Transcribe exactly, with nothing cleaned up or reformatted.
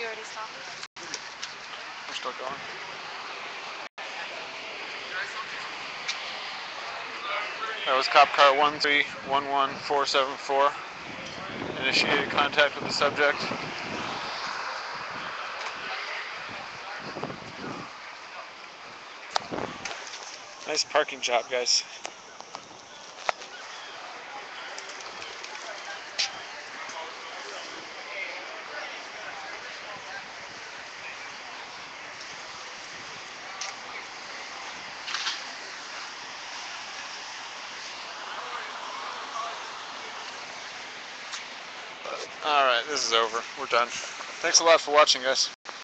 already stopped? We're still going. That was cop car one three one one four seven four. Initiated contact with the subject. Nice parking job, guys. Alright, this is over. We're done. Thanks a lot for watching, guys.